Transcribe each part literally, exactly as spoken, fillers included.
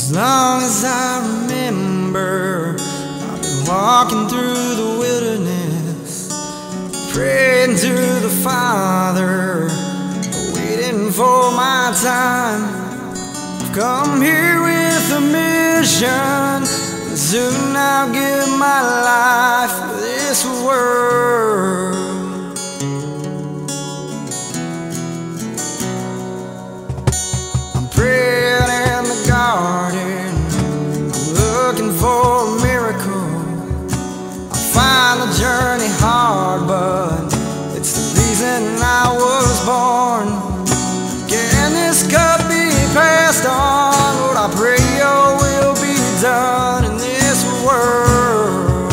As long as I remember, I've been walking through the wilderness, praying to the Father, waiting for my time. I've come here with a mission, and soon I'll give my life for this world. I'm praying in the garden, I'm looking for a miracle. I find the journey hard, but it's the reason I was born. Can this cup be passed on? Lord, I pray your will be done in this world.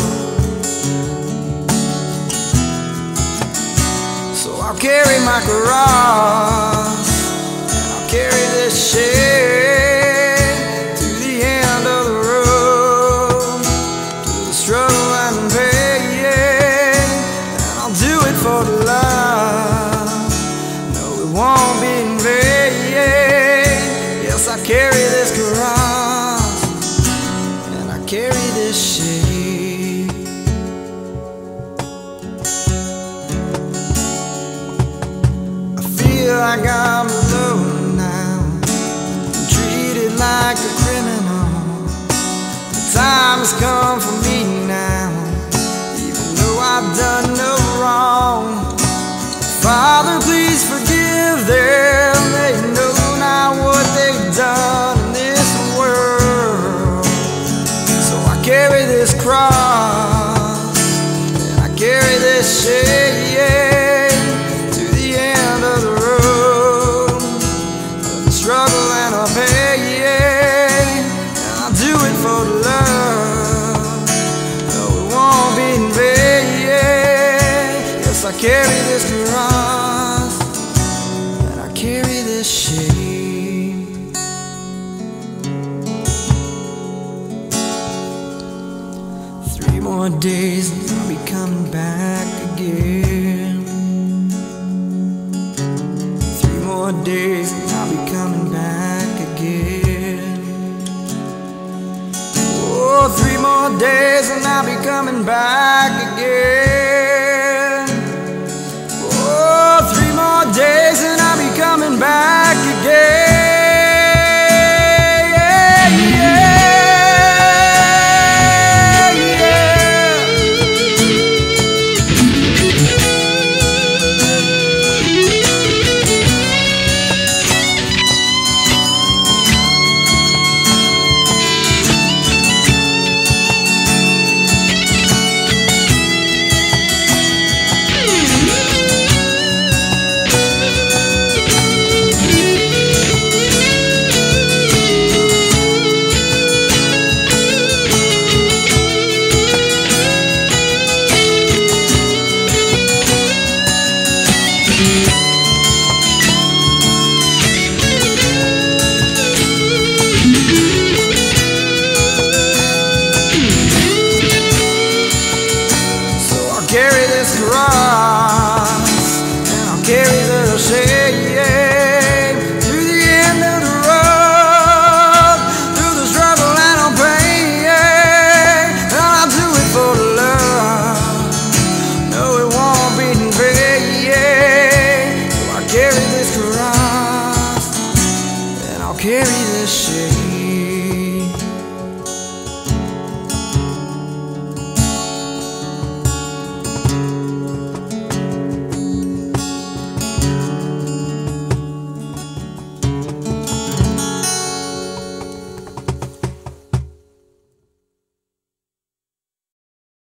So I'll carry my cross, and I'll carry this shame to the end of the road, to the struggle and pain, and I'll do it for the love. No, it won't be in vain. Yes, I carry this cross, and I carry this shame. I feel like I'm alone now, I'm treated like a criminal. The time has come for me now, even though I've done no wrong. Father, please forgive them, they know not what they've done in this world. So I carry this cross, and I carry this shame to the end of the road, of the struggle and the pain, and I'll do it for the love. No, it won't be in vain. Yes, I carry this cross, and I carry this shame. Three more days and I'll be coming back again. Three more days and I'll be coming back again. Oh, three more days and I'll be coming back again. Oh, three more days and I'll be coming back.